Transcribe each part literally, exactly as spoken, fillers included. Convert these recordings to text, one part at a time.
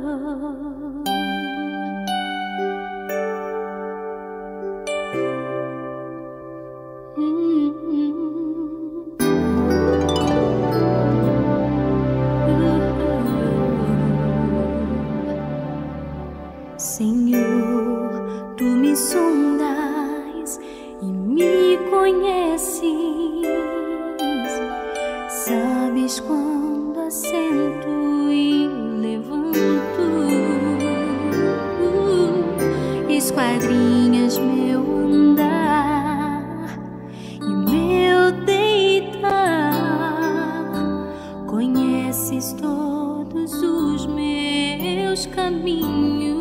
Senhor, tu me sondas e me conheces, sabes quando assento e levanto, esquadrinhas meu andar e meu deitar, conheces todos os meus caminhos.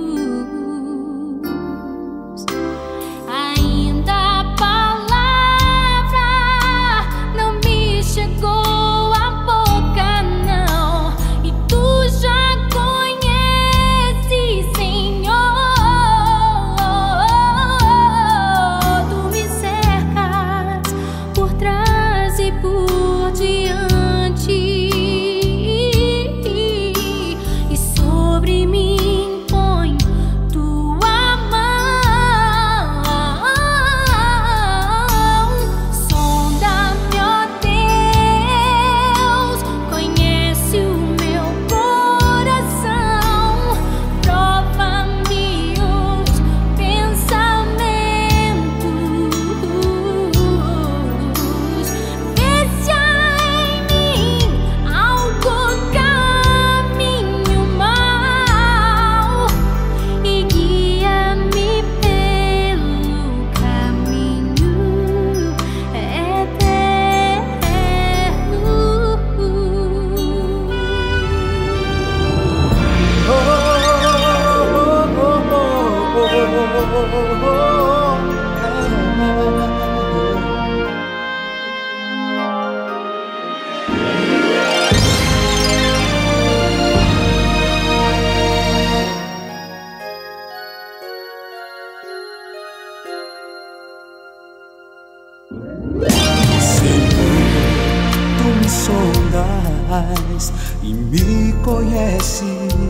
Sondas e me conheces,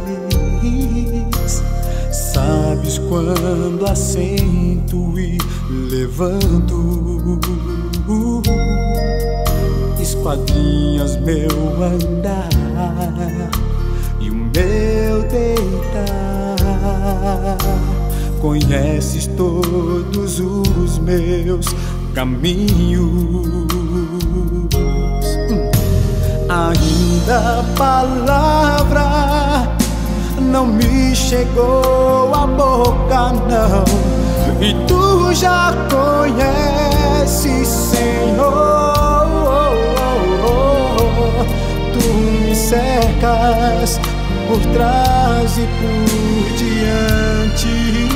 sabes quando assento e levanto, esquadrinhas meu andar e o meu deitar, conheces todos os meus caminhos. Ainda a palavra não me chegou à boca, não, e tu já conheces, Senhor. Tu me cercas por trás e por diante,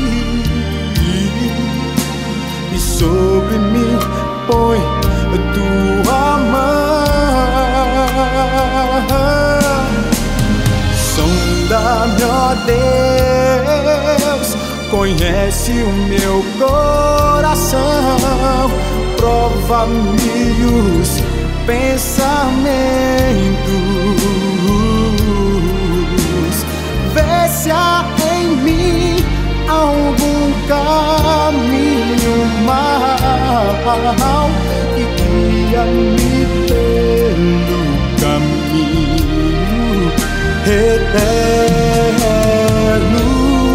e sobre mim põe tua mão. Sonda-me, ó Deus, conhece o meu coração, prova-me os pensamentos, vê se há em mim algum caminho mau e guia-me pelo caminho eterno.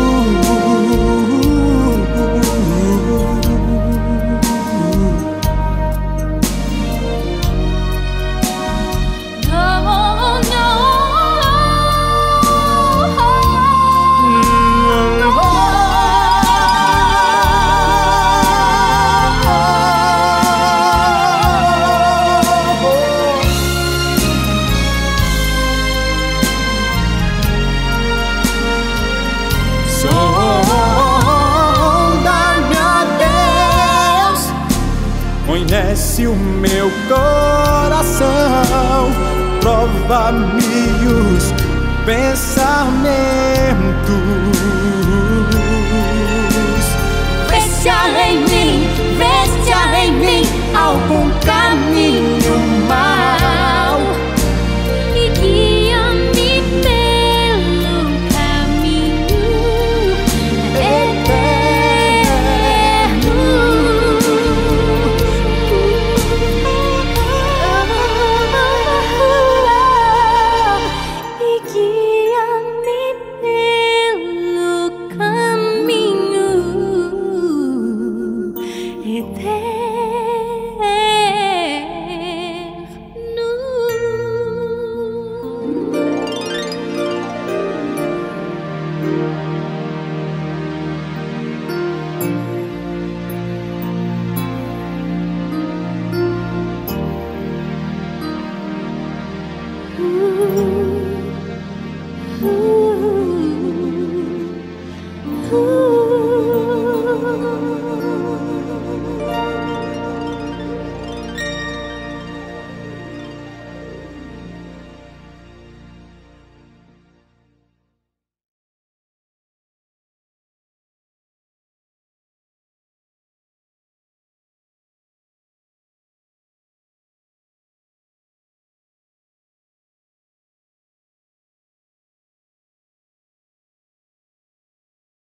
Conhece o meu coração, prova-me os pensamentos, vê se há em mim, vê se há em mim algum